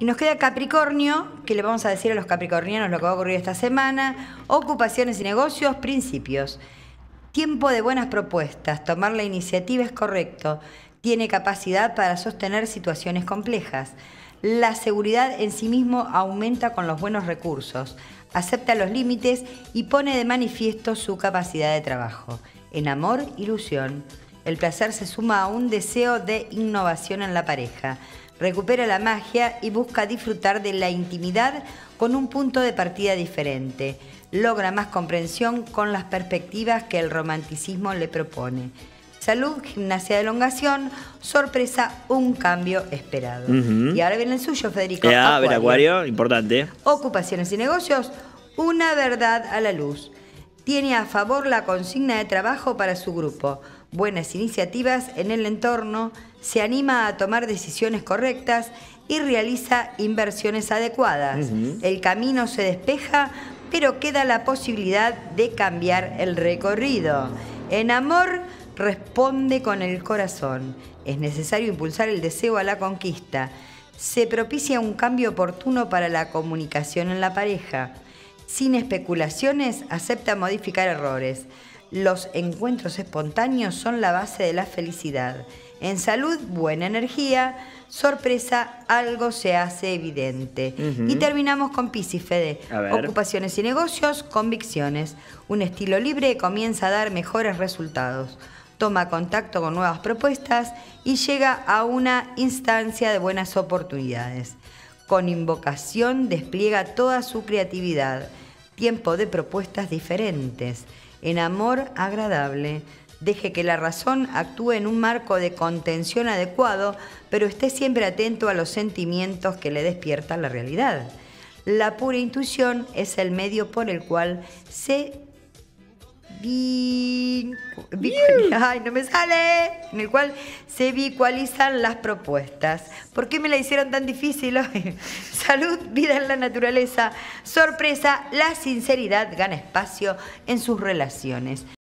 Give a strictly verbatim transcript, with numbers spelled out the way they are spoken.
Y nos queda Capricornio, que le vamos a decir a los capricornianos lo que va a ocurrir esta semana. Ocupaciones y negocios, principios. Tiempo de buenas propuestas, tomar la iniciativa es correcto. Tiene capacidad para sostener situaciones complejas. La seguridad en sí mismo aumenta con los buenos recursos. Acepta los límites y pone de manifiesto su capacidad de trabajo. En amor, ilusión. El placer se suma a un deseo de innovación en la pareja. Recupera la magia y busca disfrutar de la intimidad con un punto de partida diferente. Logra más comprensión con las perspectivas que el romanticismo le propone. Salud, gimnasia de elongación, sorpresa, un cambio esperado. Uh-huh. Y ahora viene el suyo, Federico. Eh, a ver, Acuario, importante. Ocupaciones y negocios, una verdad a la luz. Tiene a favor la consigna de trabajo para su grupo. Buenas iniciativas en el entorno, se anima a tomar decisiones correctas y realiza inversiones adecuadas. Uh-huh. El camino se despeja, pero queda la posibilidad de cambiar el recorrido. En amor, responde con el corazón. Es necesario impulsar el deseo a la conquista. Se propicia un cambio oportuno para la comunicación en la pareja. Sin especulaciones, acepta modificar errores. Los encuentros espontáneos son la base de la felicidad. En salud, buena energía. Sorpresa, algo se hace evidente. Uh-huh. Y terminamos con Piscis, Fede. Ocupaciones y negocios, convicciones. Un estilo libre comienza a dar mejores resultados. Toma contacto con nuevas propuestas y llega a una instancia de buenas oportunidades. Con invocación despliega toda su creatividad. Tiempo de propuestas diferentes. En amor agradable. Deje que la razón actúe en un marco de contención adecuado, pero esté siempre atento a los sentimientos que le despiertan la realidad. La pura intuición es el medio por el cual se vi... vi... Ay, no me sale. En el cual se visualizan las propuestas. ¿Por qué me la hicieron tan difícil hoy? Salud, vida en la naturaleza. Sorpresa, la sinceridad gana espacio en sus relaciones.